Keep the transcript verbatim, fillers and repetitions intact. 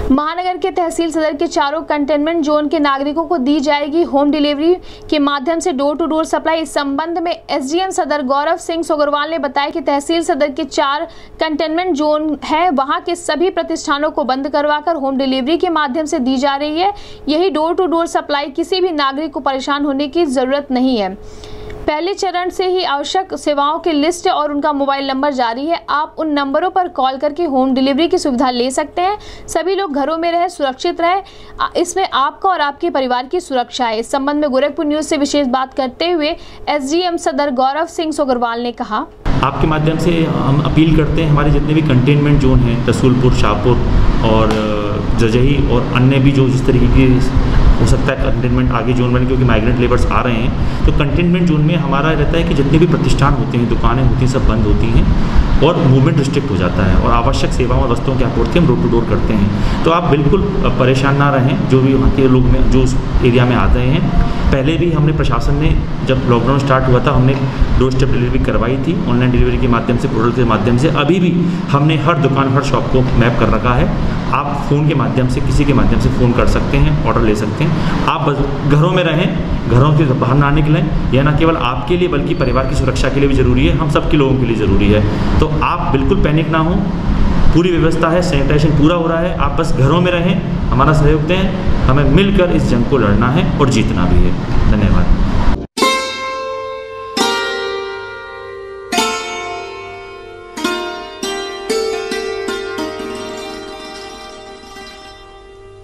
महानगर के तहसील सदर के चारों कंटेनमेंट जोन के नागरिकों को दी जाएगी होम डिलीवरी के माध्यम से डोर टू डोर सप्लाई। इस संबंध में एसडीएम सदर गौरव सिंह सोगरवाल ने बताया कि तहसील सदर के चार कंटेनमेंट जोन है, वहां के सभी प्रतिष्ठानों को बंद करवाकर होम डिलीवरी के माध्यम से दी जा रही है। यही डोर टू डोर सप्लाई, किसी भी नागरिक को परेशान होने की जरूरत नहीं है। पहले चरण से ही आवश्यक सेवाओं की लिस्ट और उनका मोबाइल नंबर जारी है। आप उन नंबरों पर कॉल करके होम डिलीवरी की सुविधा ले सकते हैं। सभी लोग घरों में रहे, सुरक्षित रहे, इसमें आपका और आपके परिवार की सुरक्षा है। इस संबंध में गोरखपुर न्यूज से विशेष बात करते हुए एसडीएम सदर गौरव सिंह सोगरवाल ने कहा, आपके माध्यम से हम अपील करते हैं हमारे जितने भी कंटेनमेंट जोन हैं, रसूलपुर, शाहपुर और जजही और अन्य भी जो जिस तरीके की हो सकता है कंटेनमेंट आगे जोन बने, क्योंकि माइग्रेंट लेबर्स आ रहे हैं, तो कंटेनमेंट जोन में हमारा रहता है कि जितने भी प्रतिष्ठान होते हैं, दुकानें होती हैं, सब बंद होती हैं और मूवमेंट रिस्ट्रिक्ट हो जाता है और आवश्यक सेवाओं और वस्तुओं की आपूर्ति हम डोर टू डोर करते हैं। तो आप बिल्कुल परेशान ना रहें, जो भी वहाँ के लोग में जो उस एरिया में आते हैं। पहले भी हमने प्रशासन ने जब लॉकडाउन स्टार्ट हुआ था, हमने डोर स्टेप डिलीवरी करवाई थी ऑनलाइन डिलीवरी के माध्यम से, पोर्टल के माध्यम से। अभी भी हमने हर दुकान, हर शॉप को मैप कर रखा है। आप फ़ोन के माध्यम से, किसी के माध्यम से फ़ोन कर सकते हैं, ऑर्डर ले सकते हैं। आप बस घरों में रहें, घरों से बाहर ना निकलें। यह ना केवल आपके लिए बल्कि परिवार की सुरक्षा के लिए भी ज़रूरी है, हम सब के लोगों के लिए ज़रूरी है। तो आप बिल्कुल पैनिक ना हो, पूरी व्यवस्था है, सैनिटाइजेशन पूरा हो रहा है। आप बस घरों में रहें, हमारा सहयोग दें, हमें मिलकर इस जंग को लड़ना है और जीतना भी है। धन्यवाद।